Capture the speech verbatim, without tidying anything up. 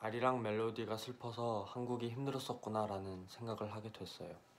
아리랑 멜로디가 슬퍼서 한국이 힘들었었구나 라는 생각을 하게 됐어요.